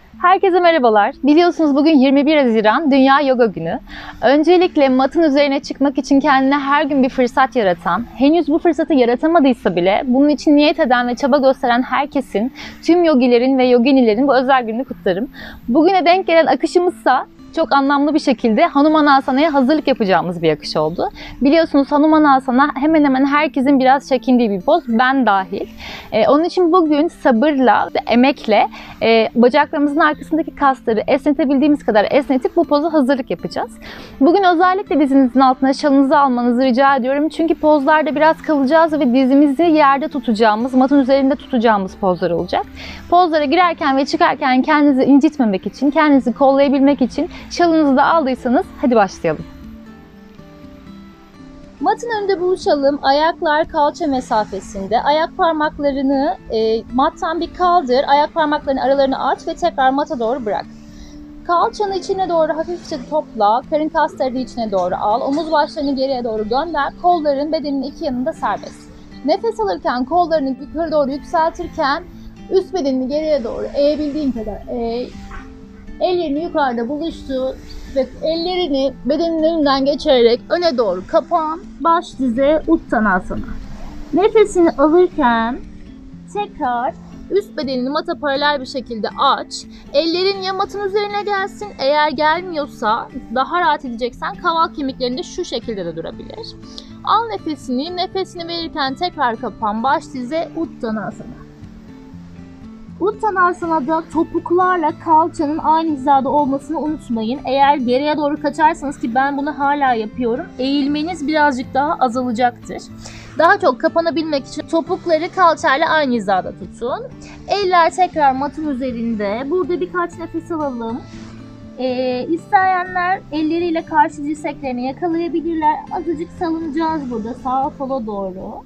Herkese merhabalar. Biliyorsunuz bugün 21 Haziran Dünya Yoga Günü. Öncelikle matın üzerine çıkmak için kendine her gün bir fırsat yaratan, henüz bu fırsatı yaratamadıysa bile bunun için niyet eden ve çaba gösteren herkesin, tüm yogilerin ve yoginilerin bu özel gününü kutlarım. Bugüne denk gelen akışımızsa çok anlamlı bir şekilde Hanumanasana hazırlık yapacağımız bir akış oldu. Biliyorsunuz Hanumanasana hemen hemen herkesin biraz çekindiği bir poz, ben dahil. Onun için bugün sabırla, emekle bacaklarımızın arkasındaki kasları esnetebildiğimiz kadar esnetip bu poza hazırlık yapacağız. Bugün özellikle dizinizin altına şalınızı almanızı rica ediyorum. Çünkü pozlarda biraz kalacağız ve dizimizi yerde tutacağımız, matın üzerinde tutacağımız pozlar olacak. Pozlara girerken ve çıkarken kendinizi incitmemek için, kendinizi kollayabilmek için şalınızı da aldıysanız hadi başlayalım. Matın önünde buluşalım. Ayaklar kalça mesafesinde. Ayak parmaklarını mattan bir kaldır. Ayak parmaklarının aralarını aç ve tekrar mata doğru bırak. Kalçanı içine doğru hafifçe topla. Karın kaslarını içine doğru al. Omuz başlarını geriye doğru gönder. Kolların bedenin iki yanında serbest. Nefes alırken kollarını yukarı doğru yükseltirken üst bedenini geriye doğru eğebildiğin kadar eğ. Ellerini yukarıda buluştur ve ellerini bedenin önünden geçirerek öne doğru kapan, baş dize Uttanasana. Nefesini alırken tekrar üst bedenini mata paralel bir şekilde aç. Ellerin ya matın üzerine gelsin, eğer gelmiyorsa daha rahat edeceksen kaval kemiklerinde şu şekilde de durabilir. Al nefesini verirken tekrar kapan, baş dize Uttanasana. Uttanasana'da topuklarla kalçanın aynı hizada olmasını unutmayın. Eğer geriye doğru kaçarsanız, ki ben bunu hala yapıyorum, eğilmeniz birazcık daha azalacaktır. Daha çok kapanabilmek için topukları kalçayla aynı hizada tutun. Eller tekrar matın üzerinde. Burada birkaç nefes alalım. İsteyenler elleriyle karşı dirseklerini yakalayabilirler. Azıcık salınacağız burada sağa sola doğru.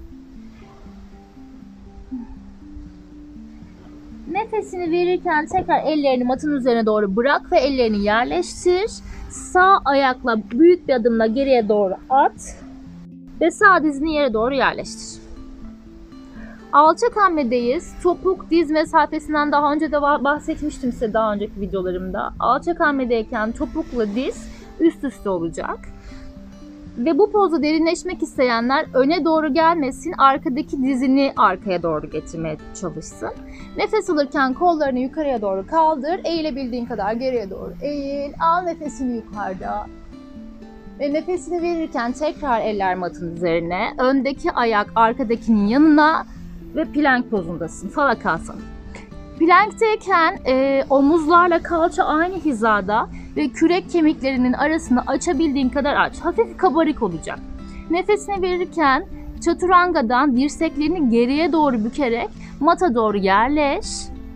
Nefesini verirken tekrar ellerini matın üzerine doğru bırak ve ellerini yerleştir. Sağ ayakla büyük bir adımla geriye doğru at ve sağ dizini yere doğru yerleştir. Alçak hamledeyiz. Topuk diz mesafesinden daha önce de bahsetmiştim size daha önceki videolarımda. Alçak hamledeyken topukla diz üst üste olacak. Ve bu pozda derinleşmek isteyenler öne doğru gelmesin, arkadaki dizini arkaya doğru getirmeye çalışsın. Nefes alırken kollarını yukarıya doğru kaldır, eğilebildiğin kadar geriye doğru eğil, al nefesini yukarıda. Ve nefesini verirken tekrar eller matın üzerine, öndeki ayak arkadakinin yanına ve plank pozundasın, Falakasana. Plankteyken omuzlarla kalça aynı hizada ve kürek kemiklerinin arasını açabildiğin kadar aç. Hafif kabarık olacak. Nefesini verirken Chaturanga'dan dirseklerini geriye doğru bükerek mata doğru yerleş.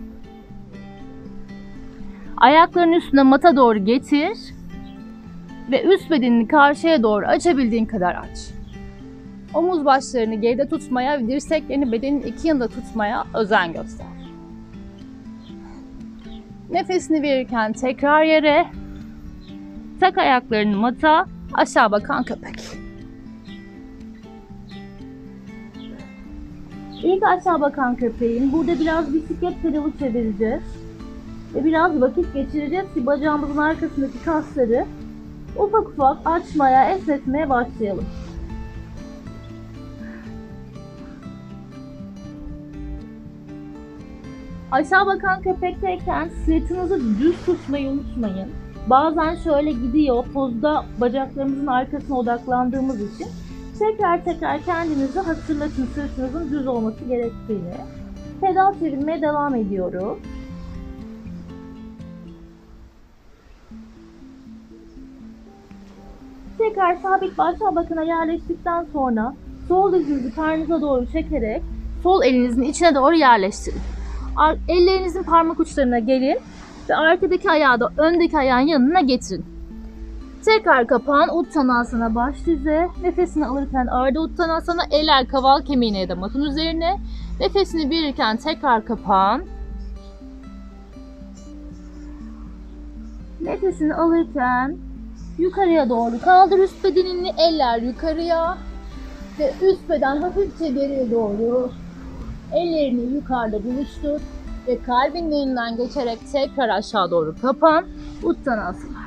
Ayakların üstüne mata doğru getir ve üst bedenini karşıya doğru açabildiğin kadar aç. Omuz başlarını geride tutmaya ve dirseklerini bedenin iki yanında tutmaya özen göster. Nefesini verirken tekrar yere, tak ayaklarını mata, aşağı bakan köpek. İlk aşağı bakan köpeğin, burada biraz bisiklet pedalı çevireceğiz. Ve biraz vakit geçireceğiz ki bacağımızın arkasındaki kasları ufak ufak açmaya, esnetmeye başlayalım. Aşağı bakan köpekteyken sırtınızı düz tutmayı unutmayın. Bazen şöyle gidiyor, pozda bacaklarımızın arkasına odaklandığımız için tekrar kendinizi hatırlatın sırtınızın düz olması gerektiğini. Pedal çevirmeye devam ediyoruz. Tekrar sabit başa bakına yerleştikten sonra sol dizinizi karnınıza doğru çekerek sol elinizin içine doğru yerleştirin. Ellerinizin parmak uçlarına gelin ve arkadaki ayağı da öndeki ayağın yanına getirin. Tekrar kapan, Uttanasana baş dize. Nefesini alırken Ardha Uttanasana, eller kaval kemiğine ya da matın üzerine. Nefesini verirken tekrar kapan. Nefesini alırken yukarıya doğru kaldır üst bedenini, eller yukarıya ve üst beden hafifçe geriye doğru. Ellerini yukarıda buluştur Ve kalbin önünden geçerek tekrar aşağı doğru kapan. Uttanasana.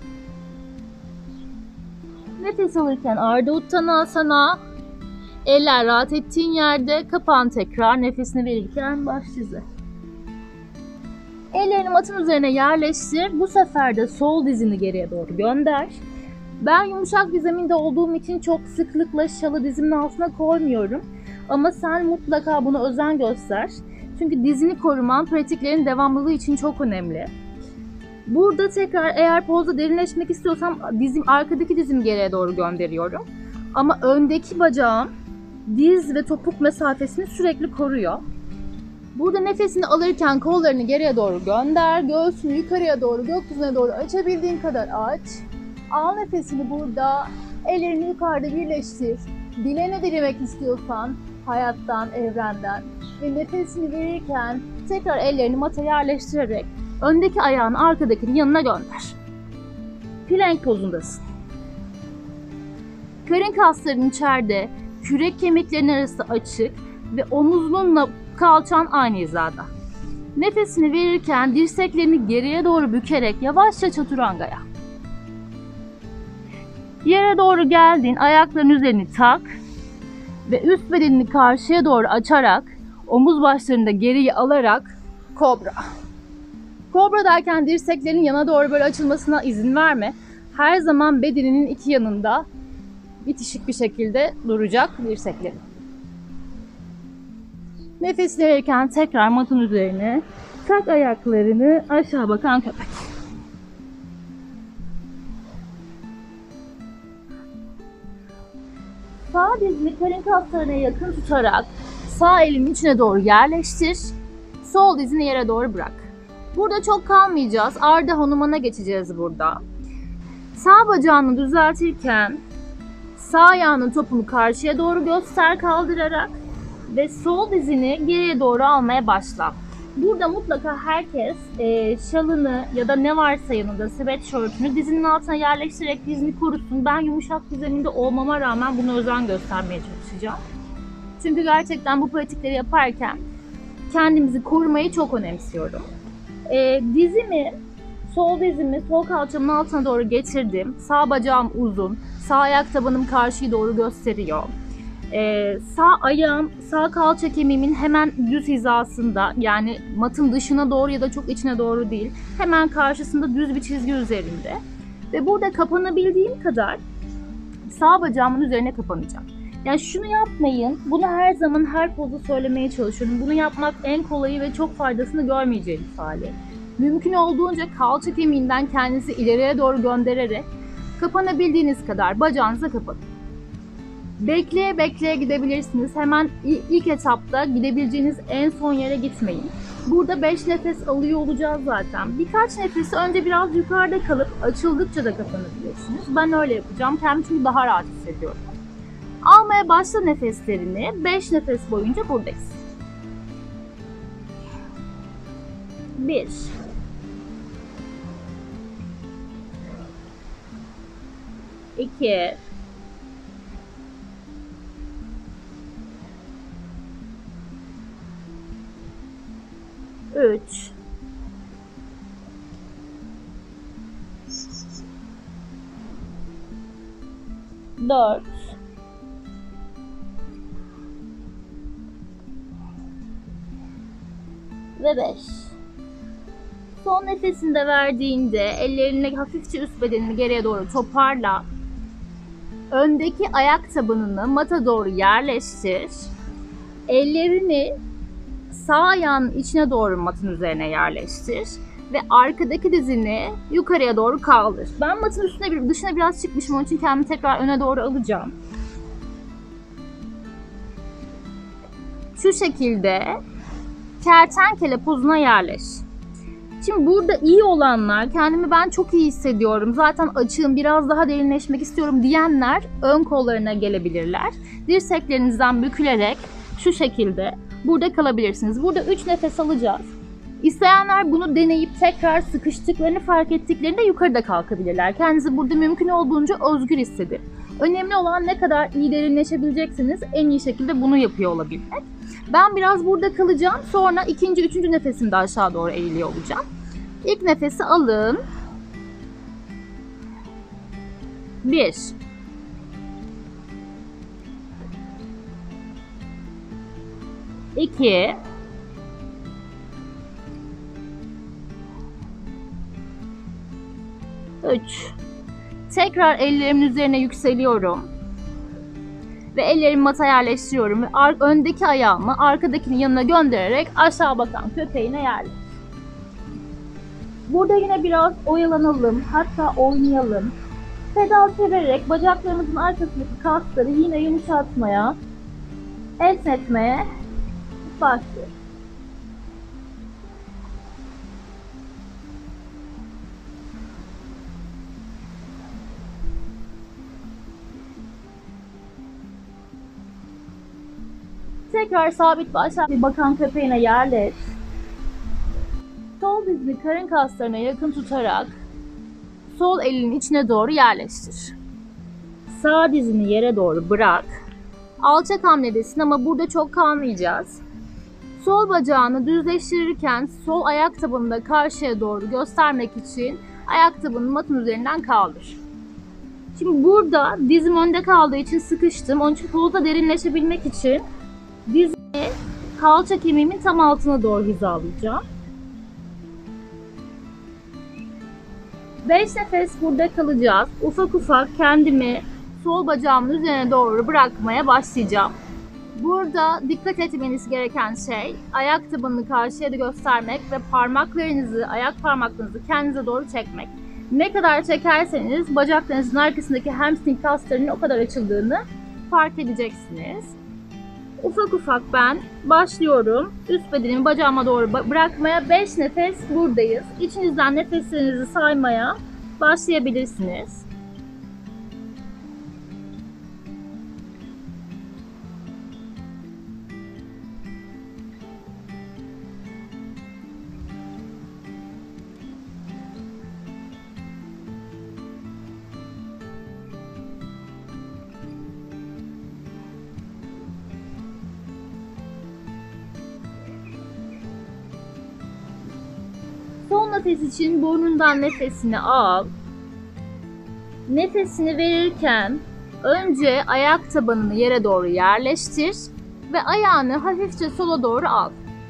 Nefes alırken Ardha Uttanasana. Eller rahat ettiğin yerde kapan tekrar. Nefesini verirken baş dizi. Ellerini matın üzerine yerleştir. Bu sefer de sol dizini geriye doğru gönder. Ben yumuşak bir zeminde olduğum için çok sıklıkla şalı dizimin altına koymuyorum. Ama sen mutlaka buna özen göster. Çünkü dizini koruman pratiklerin devamlılığı için çok önemli. Burada tekrar eğer pozda derinleşmek istiyorsam arkadaki dizimi geriye doğru gönderiyorum. Ama öndeki bacağım diz ve topuk mesafesini sürekli koruyor. Burada nefesini alırken kollarını geriye doğru gönder. Göğsünü yukarıya doğru, gökyüzüne doğru açabildiğin kadar aç. Al nefesini burada. Ellerini yukarıda birleştir. Dileğine dilemek istiyorsan hayattan, evrenden. Ve nefesini verirken tekrar ellerini mata yerleştirerek öndeki ayağını arkadakinin yanına gönder. Plank pozundasın. Karın kaslarının içeride, kürek kemiklerinin arası açık ve omuzunla kalçan aynı hizada. Nefesini verirken dirseklerini geriye doğru bükerek yavaşça çaturangaya. Yere doğru geldiğin ayakların üzerini tak ve üst bedenini karşıya doğru açarak omuz başlarını da geriye alarak kobra. Kobra derken dirseklerin yana doğru böyle açılmasına izin verme. Her zaman bedeninin iki yanında bitişik bir şekilde duracak dirseklerin. Nefes verirken tekrar matın üzerine tak ayaklarını aşağı bakan köpek. Sağ dizini karın kaslarına yakın tutarak sağ elinin içine doğru yerleştir. Sol dizini yere doğru bırak. Burada çok kalmayacağız. Ardha Hanuman'a geçeceğiz burada. Sağ bacağını düzeltirken sağ ayağının topunu karşıya doğru göster kaldırarak ve sol dizini geriye doğru almaya başla. Burada mutlaka herkes şalını ya da ne varsa yanında sweatshirt'ünü dizinin altına yerleştirerek dizini korusun. Ben yumuşak bir zeminde olmama rağmen buna özen göstermeye çalışacağım. Çünkü gerçekten bu pratikleri yaparken kendimizi korumayı çok önemsiyorum. Sol dizimi sol kalçamın altına doğru getirdim. Sağ bacağım uzun. Sağ ayak tabanım karşıyı doğru gösteriyor. Sağ ayağım sağ kalça kemiğimin hemen düz hizasında, yani matın dışına doğru ya da çok içine doğru değil, hemen karşısında düz bir çizgi üzerinde ve burada kapanabildiğim kadar sağ bacağımın üzerine kapanacağım. Yani şunu yapmayın, bunu her zaman her pozda söylemeye çalışıyorum. Bunu yapmak en kolayı ve çok faydasını görmeyeceğiniz hali. Mümkün olduğunca kalça kemiğinden kendinizi ileriye doğru göndererek kapanabildiğiniz kadar bacağınıza kapatın. Bekleye bekleye gidebilirsiniz. Hemen ilk etapta gidebileceğiniz en son yere gitmeyin. Burada 5 nefes alıyor olacağız zaten. Birkaç nefesi önce biraz yukarıda kalıp açıldıkça da kapanabilirsiniz. Ben öyle yapacağım. Kendimi çünkü daha rahat hissediyorum. Almaya başla nefeslerini. 5 nefes boyunca buradayız. 1 2 3 4 ve 5. Son nefesini de verdiğinde ellerini hafifçe üst bedenini geriye doğru toparla. Öndeki ayak tabanını mata doğru yerleştir. Ellerini sağ ayağının içine doğru matın üzerine yerleştir. Ve arkadaki dizini yukarıya doğru kaldır. Ben matın dışına biraz çıkmışım, onun için kendimi tekrar öne doğru alacağım. Şu şekilde kertenkele pozuna yerleş. Şimdi burada iyi olanlar, kendimi ben çok iyi hissediyorum, zaten açığım, biraz daha derinleşmek istiyorum diyenler ön kollarına gelebilirler. Dirseklerinizden bükülerek şu şekilde burada kalabilirsiniz. Burada 3 nefes alacağız. İsteyenler bunu deneyip tekrar sıkıştıklarını fark ettiklerinde yukarıda kalkabilirler. Kendinizi burada mümkün olduğunca özgür hissedin. Önemli olan ne kadar iyi derinleşebileceksiniz, en iyi şekilde bunu yapıyor olabilmek. Ben biraz burada kalacağım. Sonra ikinci, üçüncü nefesimde aşağı doğru eğiliyor olacağım. İlk nefesi alın. 1 2 3 Tekrar ellerimin üzerine yükseliyorum. Ve ellerimi mata yerleştiriyorum. Ve öndeki ayağımı arkadakinin yanına göndererek aşağı bakan köpeğine yerleştiriyorum. Burada yine biraz oyalanalım. Hatta oynayalım. Pedal çevirerek bacaklarımızın arkasındaki kasları yine yumuşatmaya, esnetmeye başlıyoruz. Tekrar sabit ve aşağı bir bakan köpeğine yerleş. Sol dizini karın kaslarına yakın tutarak sol elinin içine doğru yerleştir. Sağ dizini yere doğru bırak. Alçak hamledesin ama burada çok kalmayacağız. Sol bacağını düzleştirirken sol ayak tabanını da karşıya doğru göstermek için ayak tabanını matın üzerinden kaldır. Şimdi burada dizim önde kaldığı için sıkıştım. Onun için kolda derinleşebilmek için dizimi kalça kemiğimin tam altına doğru hizalayacağım. 5 nefes burada kalacağız. Ufak ufak kendimi sol bacağımın üzerine doğru bırakmaya başlayacağım. Burada dikkat etmeniz gereken şey ayak tabanını karşıya da göstermek ve parmaklarınızı, ayak parmaklarınızı kendinize doğru çekmek. Ne kadar çekerseniz bacaklarınızın arkasındaki hamstring kaslarının o kadar açıldığını fark edeceksiniz. Ufak ufak ben başlıyorum. Üst bedenimi bacağıma doğru bırakmaya 5 nefes buradayız. İçinizden nefeslerinizi saymaya başlayabilirsiniz. Son nefes için burnundan nefesini al. Nefesini verirken önce ayak tabanını yere doğru yerleştir ve ayağını hafifçe sola doğru al.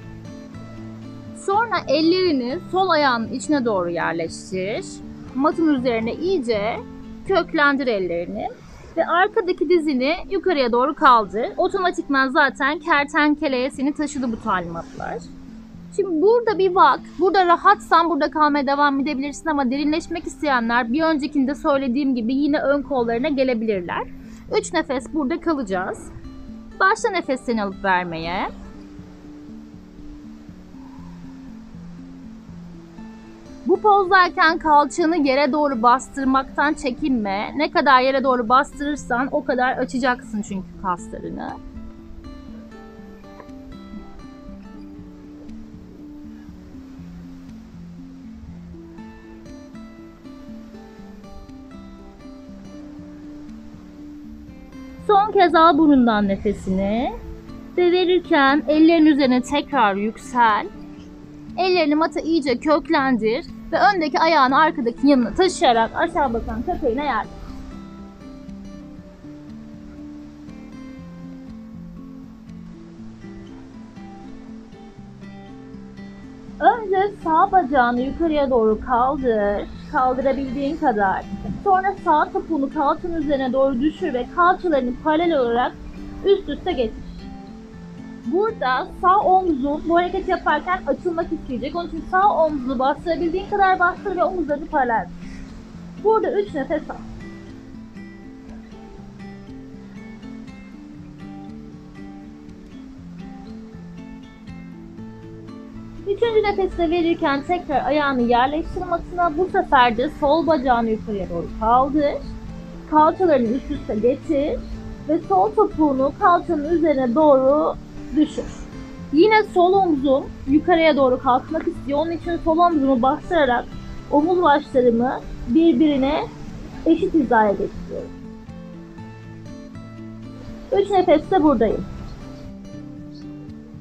Sonra ellerini sol ayağının içine doğru yerleştir. Matın üzerine iyice köklendir ellerini ve arkadaki dizini yukarıya doğru kaldır. Otomatikman zaten kertenkeleye seni taşıdı bu talimatlar. Şimdi burada bir bak. Burada rahatsan burada kalmaya devam edebilirsin ama derinleşmek isteyenler bir öncekinde söylediğim gibi yine ön kollarına gelebilirler. 3 nefes burada kalacağız. Başla nefesini alıp vermeye. Bu pozdayken kalçanı yere doğru bastırmaktan çekinme. Ne kadar yere doğru bastırırsan o kadar açacaksın çünkü kaslarını. Son kez al burundan nefesini ve verirken ellerin üzerine tekrar yüksel. Ellerini mata iyice köklendir ve öndeki ayağını arkadaki yanına taşıyarak aşağı bakan köpeğine yerleştir. Önce sağ bacağını yukarıya doğru kaldır, kaldırabildiğin kadar. Sonra sağ topuğunu kalçanın üzerine doğru düşür ve kalçalarını paralel olarak üst üste getir. Burada sağ omzun bu hareket yaparken açılmak isteyecek. Onun için sağ omzunu bastırabildiğin kadar bastır ve omuzlarını paralel. Burada 3 nefes al. Üçüncü nefeste verirken tekrar ayağını yerleştir matına. Bu sefer de sol bacağını yukarıya doğru kaldır. Kalçalarını üst üste getir. Ve sol topuğunu kalçanın üzerine doğru düşür. Yine sol omzum yukarıya doğru kalkmak istiyor. Onun için sol omzumu bastırarak omuz başlarımı birbirine eşit hizaya getiriyorum. 3 nefeste buradayım.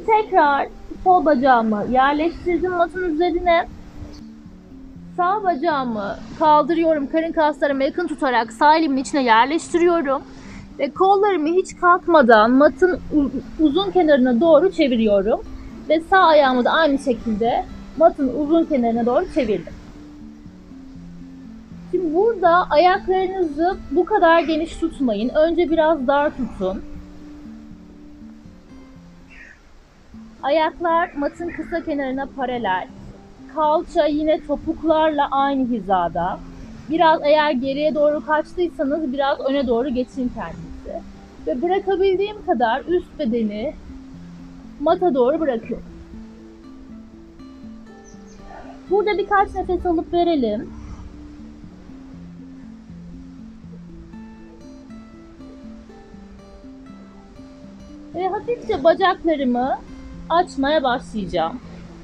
tekrar sol bacağımı yerleştirdim matın üzerine. Sağ bacağımı kaldırıyorum, karın kaslarıma yakın tutarak sağ elimin içine yerleştiriyorum. Ve kollarımı hiç kalkmadan matın uzun kenarına doğru çeviriyorum. Ve sağ ayağımı da aynı şekilde matın uzun kenarına doğru çevirdim. Şimdi burada ayaklarınızı bu kadar geniş tutmayın. Önce biraz dar tutun. Ayaklar matın kısa kenarına paralel. Kalça yine topuklarla aynı hizada. Biraz eğer geriye doğru kaçtıysanız biraz öne doğru geçin kendinizi. Ve bırakabildiğim kadar üst bedeni mata doğru bırakıyorum. Burada birkaç nefes alıp verelim. Ve hafifçe bacaklarımı açmaya başlayacağım.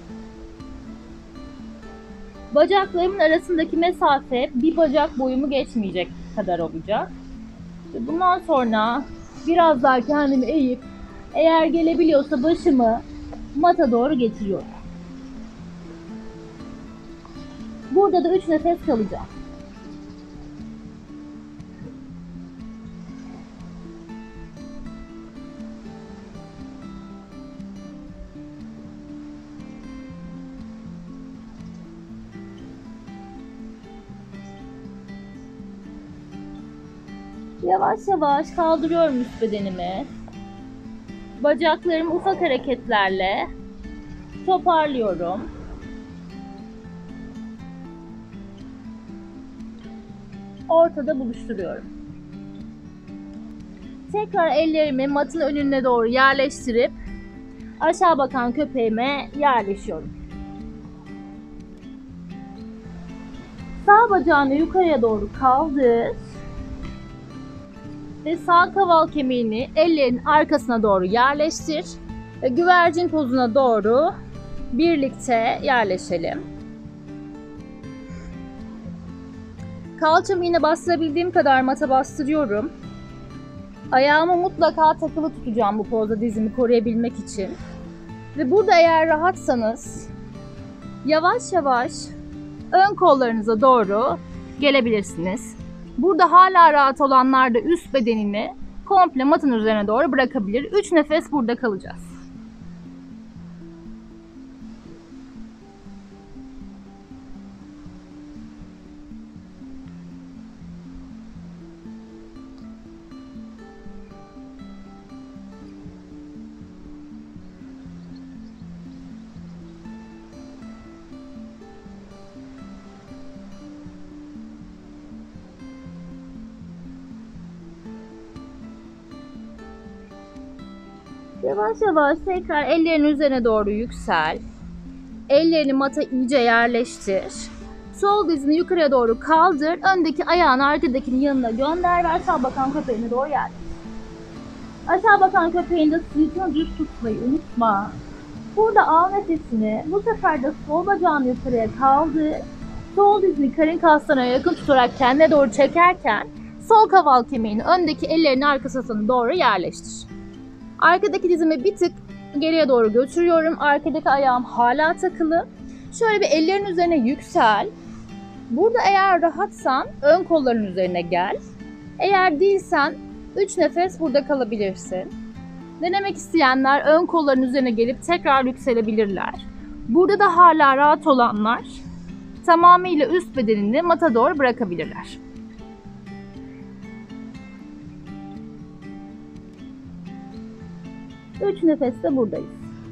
Bacaklarımın arasındaki mesafe bir bacak boyumu geçmeyecek kadar olacak. Ve bundan sonra biraz daha kendimi eğip eğer gelebiliyorsa başımı mata doğru getiriyorum. Burada da 3 nefes kalacağım. Yavaş yavaş kaldırıyorum üst bedenimi. Bacaklarımı ufak hareketlerle toparlıyorum. Ortada buluşturuyorum. Tekrar ellerimi matın önüne doğru yerleştirip aşağı bakan köpeğime yerleşiyorum. Sağ bacağını yukarıya doğru kaldır. Ve sağ kaval kemiğini ellerin arkasına doğru yerleştir. Ve güvercin pozuna doğru birlikte yerleşelim. Kalçamı yine bastırabildiğim kadar mata bastırıyorum. Ayağımı mutlaka takılı tutacağım bu pozda dizimi koruyabilmek için. Ve burada eğer rahatsanız yavaş yavaş ön kollarınıza doğru gelebilirsiniz. Burada hala rahat olanlar da üst bedenini komple matın üzerine doğru bırakabilir. 3 nefes burada kalacağız. Yavaş yavaş tekrar ellerin üzerine doğru yüksel. Ellerini mata iyice yerleştir. Sol dizini yukarıya doğru kaldır. Öndeki ayağını arkadakinin yanına gönder ve aşağı bakan köpeğine doğru yerleştir. Aşağı bakan köpeğinde sırtını düz tutmayı unutma. Burada al nefesini. Bu sefer de sol bacağını yukarıya kaldır. Sol dizini karın kaslarına yakın tutarak kendine doğru çekerken sol kaval kemiğini öndeki ellerinin arkasına doğru yerleştir. Arkadaki dizimi bir tık geriye doğru götürüyorum. Arkadaki ayağım hala takılı. Şöyle bir ellerin üzerine yüksel. Burada eğer rahatsan ön kolların üzerine gel. Eğer değilsen 3 nefes burada kalabilirsin. Denemek isteyenler ön kolların üzerine gelip tekrar yükselebilirler. Burada da hala rahat olanlar tamamıyla üst bedenini mata doğru bırakabilirler. Üç nefeste buradayız.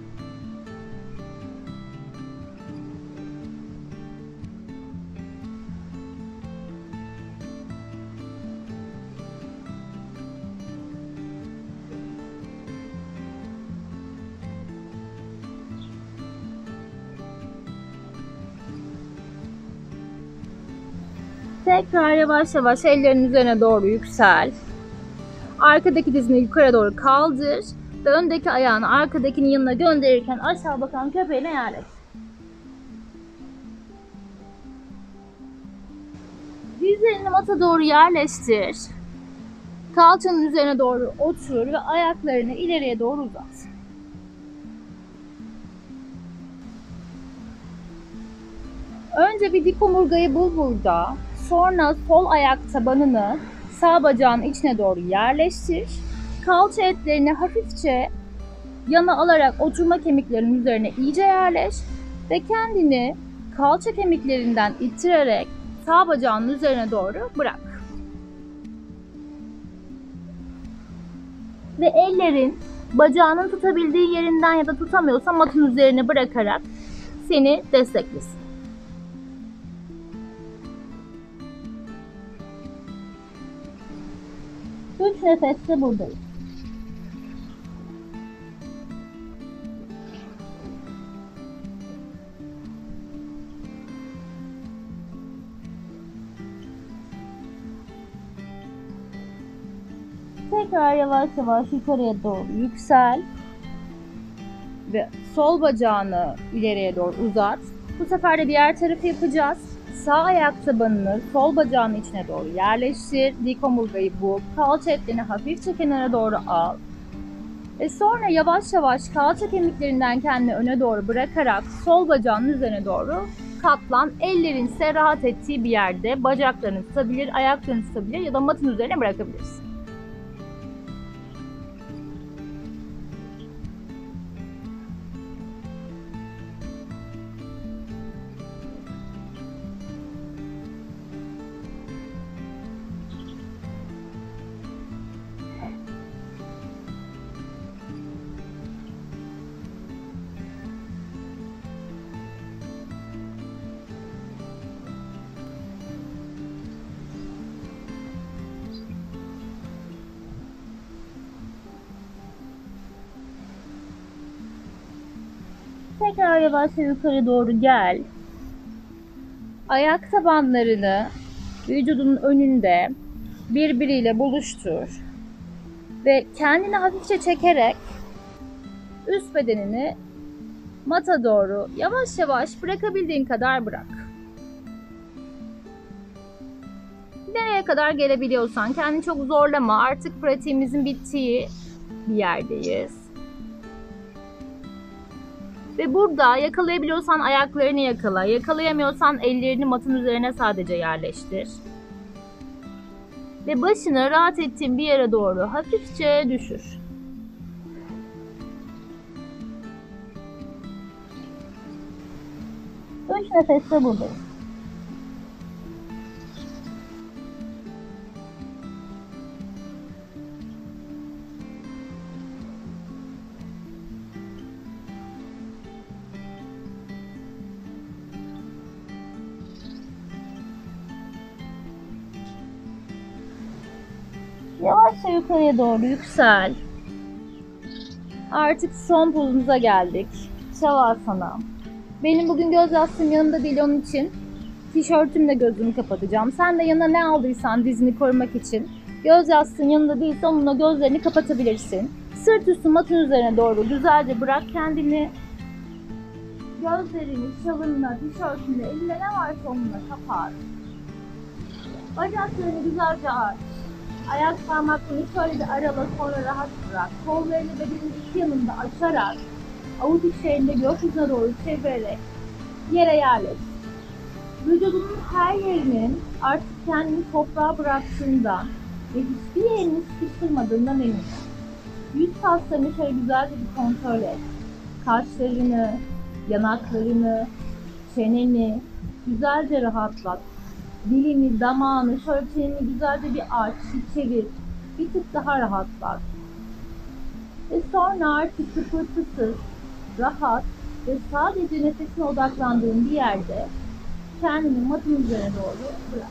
Tekrar yavaş yavaş ellerin üzerine doğru yüksel. Arkadaki dizini yukarı doğru kaldır. Ve öndeki ayağını arkadakinin yanına gönderirken aşağı bakan köpeğine yerleştir. Dizlerini mata doğru yerleştir. Kalçanın üzerine doğru otur ve ayaklarını ileriye doğru uzat. Önce bir dik omurgayı bul burada. Sonra sol ayak tabanını sağ bacağın içine doğru yerleştir. Kalça etlerini hafifçe yana alarak oturma kemiklerinin üzerine iyice yerleş ve kendini kalça kemiklerinden ittirerek sağ bacağının üzerine doğru bırak. Ve ellerin bacağının tutabildiği yerinden ya da tutamıyorsa matın üzerine bırakarak seni desteklesin. Üç nefeste buradayız. Tekrar yavaş yavaş yukarıya doğru yüksel ve sol bacağını ileriye doğru uzat. Bu sefer de diğer tarafı yapacağız. Sağ ayak tabanını sol bacağın içine doğru yerleştir. Dik omurgayı bul. Kalça etlerini hafifçe kenara doğru al. Ve sonra yavaş yavaş kalça kemiklerinden kendini öne doğru bırakarak sol bacağın üzerine doğru katlan. Ellerin ise rahat ettiği bir yerde bacaklarını tutabilir, ayaklarını tutabilir ya da matın üzerine bırakabilirsin. Tekrar yavaşça yukarı doğru gel. Ayak tabanlarını vücudunun önünde birbiriyle buluştur. Ve kendini hafifçe çekerek üst bedenini mata doğru yavaş yavaş bırakabildiğin kadar bırak. Nereye kadar gelebiliyorsan kendini çok zorlama. Artık pratiğimizin bittiği bir yerdeyiz. Ve burada yakalayabiliyorsan ayaklarını yakala. Yakalayamıyorsan ellerini matın üzerine sadece yerleştir. Ve başını rahat ettiğin bir yere doğru hafifçe düşür. Üç nefeste buradayız. Yavaşça yukarıya doğru yüksel. Artık son pozumuza geldik. Şavasana. Benim bugün göz yastığım yanımda değil, onun için tişörtümle gözümü kapatacağım. Sen de yanına ne aldıysan dizini korumak için göz yastığın yanında değilse onunla gözlerini kapatabilirsin. Sırt üstü matın üzerine doğru güzelce bırak kendini. Gözlerini şalınla, tişörtünle, elinde ne varsa onunla kapat. Bacaklarını güzelce aç. Ayak parmaklarını şöyle bir arala, sonra rahat bırak. Kollarını bedenin iki yanında açarak, avuç içlerinde gökyüzüne doğru çevirerek yere yerleş. Vücudunun her yerinin artık kendini toprağa bıraktığından ve hiçbir yerini sıkıştırmadığından emin ol. Yüz kaslarını şöyle güzelce bir kontrol et. Kaşlarını, yanaklarını, çeneni güzelce rahatlat. Dilini, damağını, şöyle çeneni güzelce bir aç, bir çevir. Bir tık daha rahatlat. Ve sonra artık kıpırtısız, rahat ve sadece nefesine odaklandığın bir yerde kendini matın üzerine doğru bırak.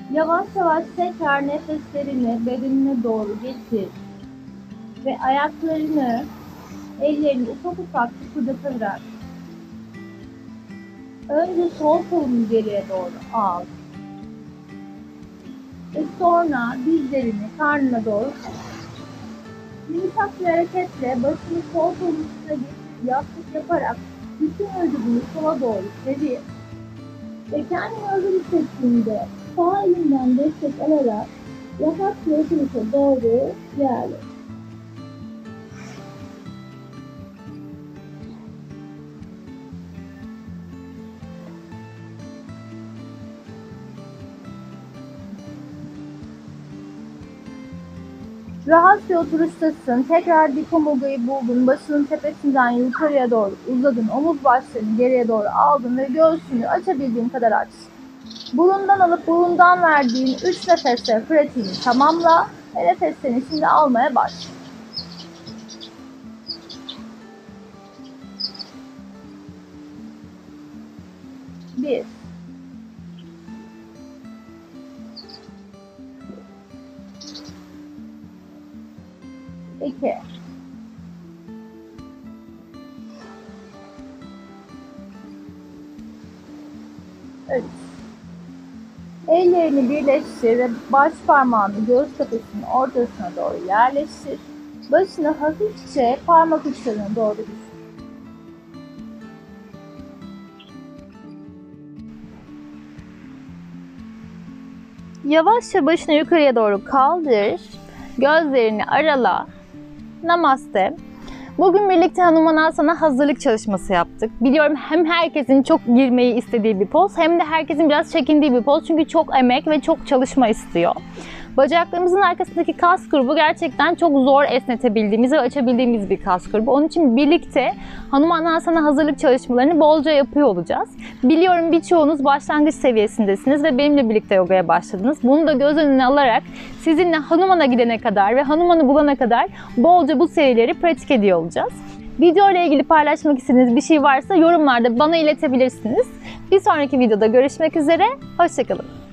Yavaş yavaş tekrar nefeslerini bedenine doğru getir. Ve ayaklarını, ellerini ufak ufak kıpırdatarak önce sol kolunu geriye doğru al. Ve sonra dizlerini karnına doğru koy. Yumuşak bir hareketle başını sol kolun üstüne getir, yastık yaparak bütün vücudunu sola doğru çevir. Ve kendini hazır hissettiğinde sağ elinden destek alarak rahatça oturuşa doğru yerleş. Rahat bir oturuştasın. Tekrar dik omurgayı buldun. Başının tepesinden yukarıya doğru uzadın. Omuz başlarını geriye doğru aldın ve göğsünü açabildiğin kadar aç. Burundan alıp burundan verdiğin 3 nefeste pratiğini tamamla ve nefeslerini şimdi almaya başla. 1 2 3 Ellerini birleştir ve baş parmağını göğüs kafesinin ortasına doğru yerleştir. Başını hafifçe parmak uçlarına doğru düşür. Yavaşça başını yukarıya doğru kaldır. Gözlerini arala. Namaste. Bugün birlikte Hanumanasana hazırlık çalışması yaptık. Biliyorum hem herkesin çok girmeyi istediği bir poz hem de herkesin biraz çekindiği bir poz. Çünkü çok emek ve çok çalışma istiyor. Bacaklarımızın arkasındaki kas grubu gerçekten çok zor esnetebildiğimiz ve açabildiğimiz bir kas grubu. Onun için birlikte Hanumanasana hazırlık çalışmalarını bolca yapıyor olacağız. Biliyorum birçoğunuz başlangıç seviyesindesiniz ve benimle birlikte yogaya başladınız. Bunu da göz önüne alarak sizinle Hanuman'a gidene kadar ve Hanuman'ı bulana kadar bolca bu serileri pratik ediyor olacağız. Video ile ilgili paylaşmak istediğiniz bir şey varsa yorumlarda bana iletebilirsiniz. Bir sonraki videoda görüşmek üzere, hoşça kalın.